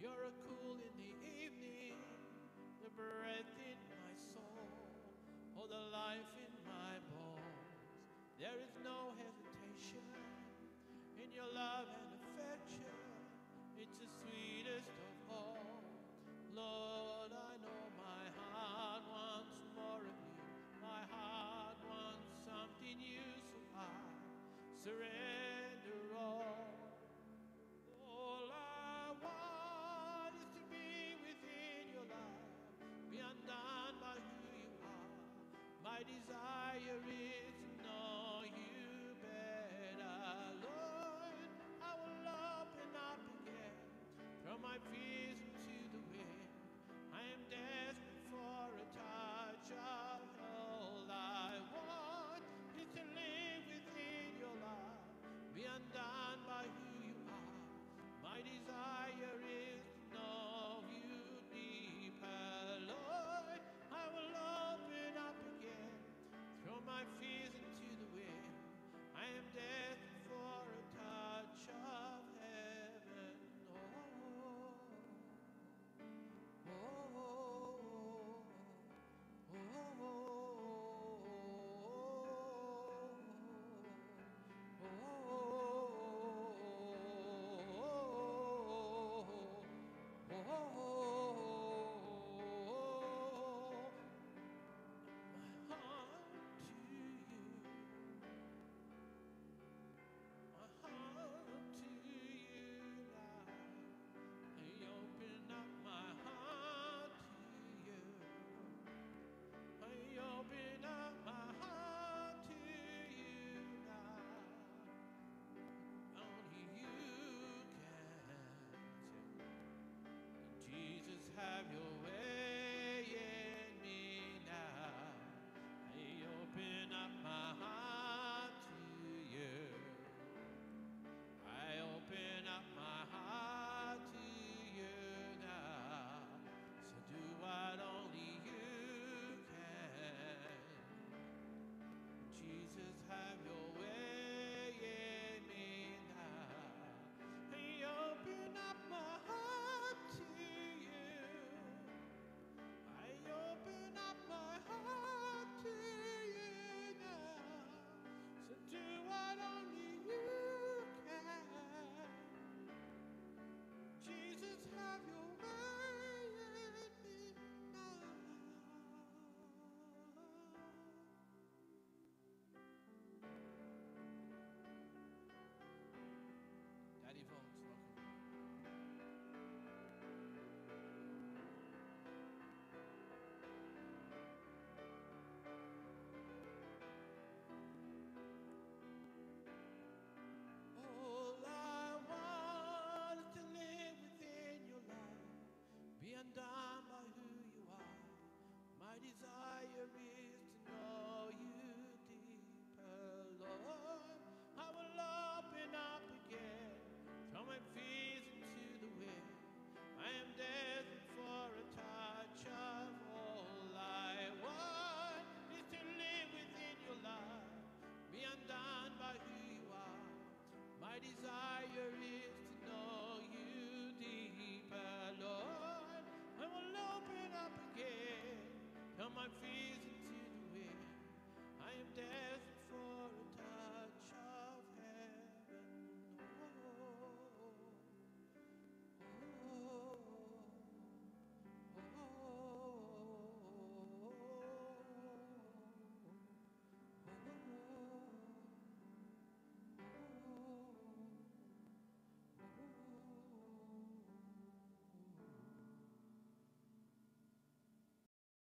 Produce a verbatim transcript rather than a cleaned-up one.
You're a cool in the evening, the breath in my soul, oh, the life in my bones. There is no hesitation in your love and affection. It's the sweetest of all. Lord, I know my heart wants more of you. My heart wants something new, so I surrender all. All I want is to be within your love, be undone by who you are. My desire is to know you better. Lord, I will open up again, throw my fears into the wind. I am desperate for a touch of all I want is to live within your love, be undone by who you are. My desire is to know you deeper, Lord. I will open up again, throw my fears into the wind. I am desperate for a touch of heaven. Oh, oh, oh, oh, open up my heart to you now. Only you can. Jesus, have your way in me now. I open up my heart to you. I open up my heart to you now. So do what only you can. Jesus, have your way in me now. I open up my heart to you. I open up my heart to you now. So do what only you can. Jesus, have your way in me now. Daddy Volks, welcome. All I want is to live within your love, be undone